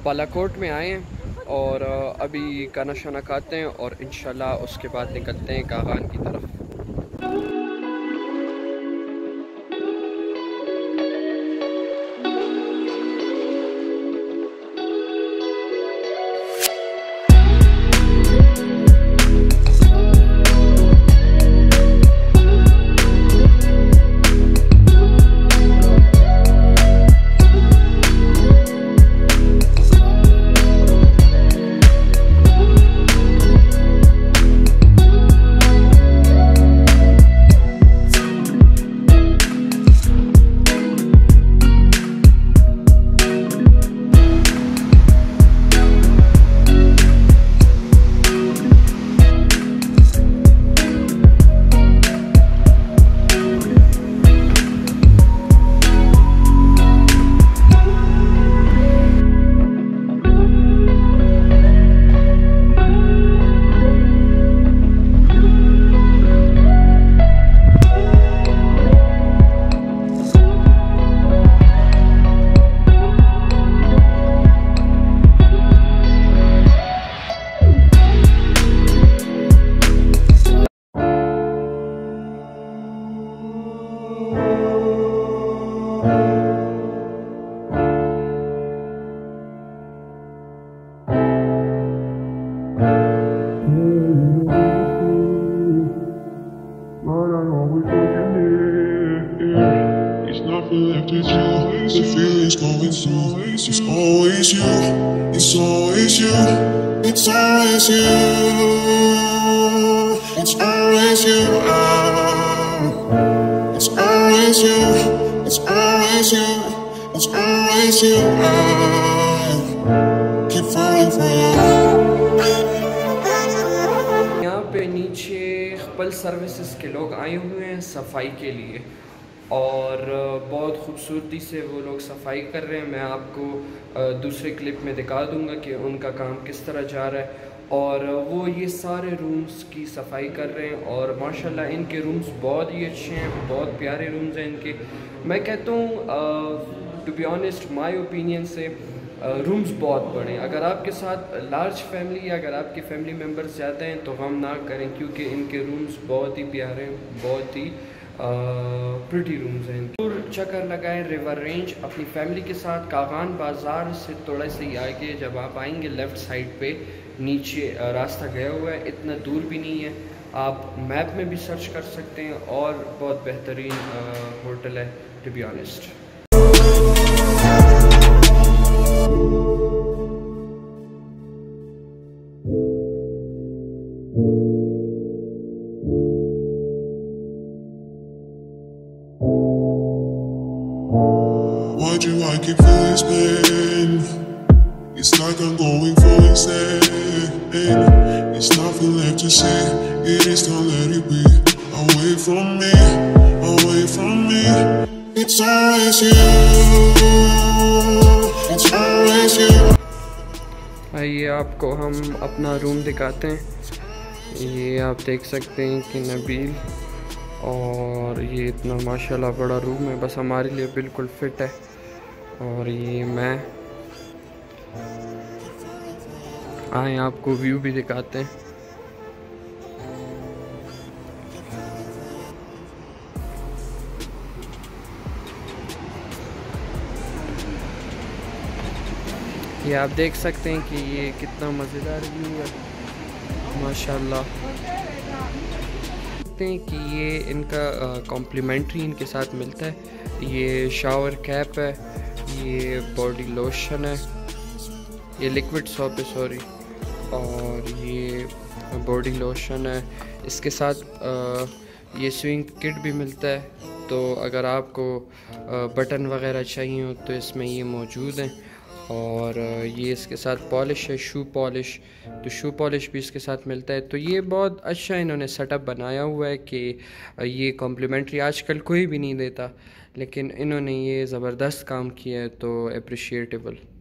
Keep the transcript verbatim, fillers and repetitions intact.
बालाकोट में आए हैं और अभी खाना शाना खाते हैं और इंशाल्लाह उसके बाद निकलते हैं कागान की तरफ। It's always you, it's always you, it's always you, it's always you, it's always you, it's always you, it's always you, keep falling for you. यहाँ पे नीचे खपल सर्विसेज के लोग आए हुए हैं सफाई के लिए और बहुत ख़ूबसूरती से वो लोग सफाई कर रहे हैं। मैं आपको दूसरे क्लिप में दिखा दूंगा कि उनका काम किस तरह जा रहा है और वो ये सारे रूम्स की सफाई कर रहे हैं और माशाल्लाह इनके रूम्स बहुत ही अच्छे हैं, बहुत प्यारे रूम्स हैं इनके। मैं कहता हूँ to be honest my opinion से रूम्स बहुत बड़े हैं। अगर आपके साथ लार्ज फैमिली या अगर आपके फैमिली मेम्बर्स ज़्यादा हैं तो गम ना करें क्योंकि इनके रूम्स बहुत ही प्यारे हैं, बहुत ही प्रिटी रूम्स हैं। दूर चक्कर लगाएं रिवर रेंज अपनी फैमिली के साथ। कागान बाज़ार से थोड़ा सा ही आगे जब आप आएंगे लेफ़्ट साइड पे नीचे रास्ता गया हुआ है, इतना दूर भी नहीं है, आप मैप में भी सर्च कर सकते हैं और बहुत बेहतरीन होटल है to be honest. Why do I keep feeling this pain? It's like I'm going for insane. It's nothing left to say. It is don't let it be. Away from me, away from me. It's always you. It's always you. आइए आपको हम अपना room दिखाते हैं। ये आप देख सकते हैं कि नबील और ये इतना माशाल्लाह बड़ा रूम है, बस हमारे लिए बिल्कुल फिट है। और ये मैं आए आपको व्यू भी दिखाते हैं। ये आप देख सकते हैं कि ये कितना मज़ेदार व्यू है माशाल्लाह। हैं कि ये इनका कॉम्प्लीमेंट्री इनके साथ मिलता है। ये शावर कैप है, ये बॉडी लोशन है, ये लिक्विड सोप है सॉरी, और ये बॉडी लोशन है। इसके साथ आ, ये स्विंग किट भी मिलता है, तो अगर आपको आ, बटन वगैरह चाहिए हो तो इसमें ये मौजूद हैं। और ये इसके साथ पॉलिश है, शू पॉलिश, तो शू पॉलिश भी इसके साथ मिलता है। तो ये बहुत अच्छा इन्होंने सेटअप बनाया हुआ है कि ये कॉम्प्लीमेंट्री आजकल कोई भी नहीं देता, लेकिन इन्होंने ये ज़बरदस्त काम किया है, तो अप्रिशिएटेबल।